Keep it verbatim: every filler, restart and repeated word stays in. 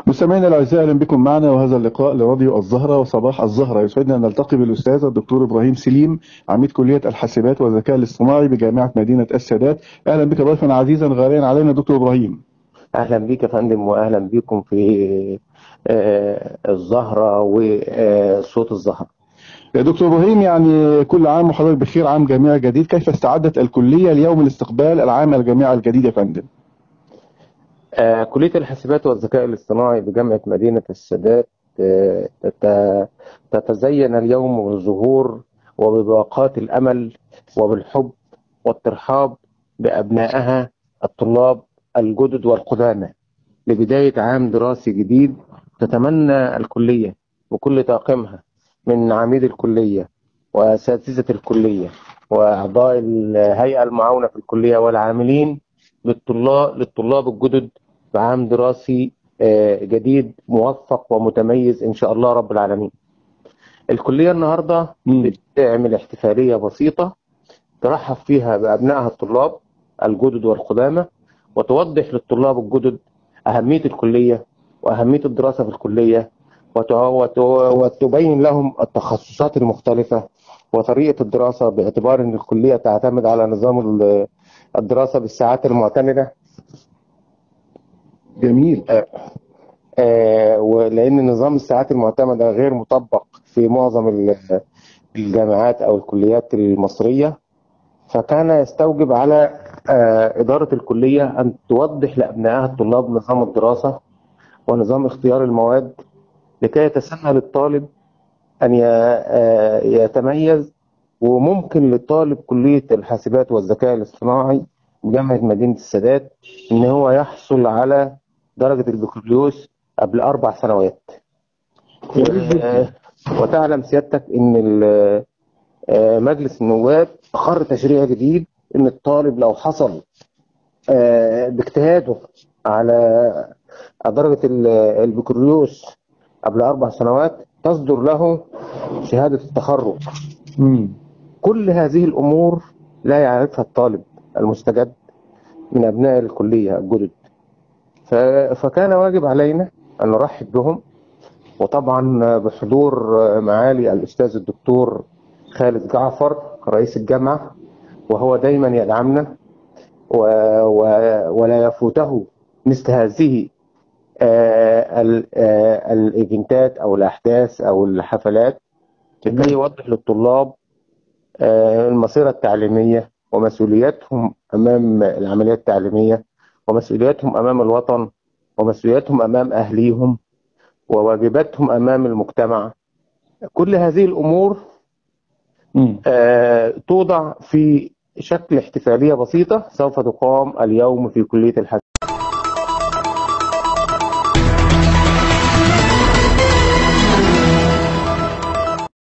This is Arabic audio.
مستمعينا الاعزاء، اهلا بكم معنا وهذا اللقاء لراديو الزهره وصباح الزهره. يسعدنا ان نلتقي بالاستاذ الدكتور ابراهيم سليم، عميد كليه الحاسبات والذكاء الاصطناعي بجامعه مدينه السادات. اهلا بك ضيفا عزيزا غاليا علينا دكتور ابراهيم. اهلا بيك يا فندم، واهلا بكم في آه، الزهره وصوت الزهره. يا دكتور ابراهيم، يعني كل عام وحضرتك بخير، عام جامعي جديد. كيف استعدت الكليه ليوم الاستقبال العام الجامعي الجديد يا فندم؟ آه، كليه الحاسبات والذكاء الاصطناعي بجامعه مدينه السادات آه، تت- تتزين اليوم بالظهور وبباقات الامل وبالحب والترحاب بابنائها الطلاب الجدد والقدامى لبدايه عام دراسي جديد. تتمنى الكليه وكل طاقمها من عميد الكليه وأساتذة الكلية وأعضاء الهيئة المعاونة في الكلية والعاملين للطلاب للطلاب الجدد بعام دراسي آه، جديد موفق ومتميز إن شاء الله رب العالمين. الكلية النهاردة مم. بتعمل احتفالية بسيطة ترحب فيها بأبنائها الطلاب الجدد والقدامى، وتوضح للطلاب الجدد أهمية الكلية وأهمية الدراسة في الكلية، وت- وت- وتبين لهم التخصصات المختلفة وطريقة الدراسة، باعتبار أن الكلية تعتمد على نظام ال- الدراسة بالساعات المعتمدة. جميل. آه، آه، ولأن نظام الساعات المعتمدة غير مطبق في معظم ال- الجامعات أو الكليات المصرية، فكان يستوجب على آه، إدارة الكلية أن توضح لأبنائها الطلاب نظام الدراسة ونظام اختيار المواد، لكي يتسهل الطالب أن ي- آه، يتميز. وممكن لطالب كلية الحاسبات والذكاء الاصطناعي بجامعة مدينة السادات إن هو يحصل على درجة البكالوريوس قبل أربع سنوات. كويس جدا. و- وتعلم سيادتك إن ال- آه، مجلس النواب أقر تشريع جديد إن الطالب لو حصل آه، باجتهاده على درجة ال- البكالوريوس قبل أربع سنوات تصدر له شهادة التخرج. مم. كل هذه الأمور لا يعرفها الطالب المستجد من أبناء الكلية الجدد، ف- فكان واجب علينا أن نرحب بهم، وطبعا بحضور معالي الأستاذ الدكتور خالد جعفر رئيس الجامعة، وهو دايما يدعمنا و... و... ولا يفوته مثل هذه آه، ال- آه، الايفنتات او الاحداث او الحفلات، لكي يوضح للطلاب آه، المسيره التعليميه ومسؤولياتهم امام العمليه التعليميه، ومسؤولياتهم امام الوطن، ومسؤولياتهم امام اهليهم، وواجباتهم امام المجتمع. كل هذه الامور مم. آه، توضع في شكل احتفاليه بسيطه سوف تقام اليوم في كليه الحاسبات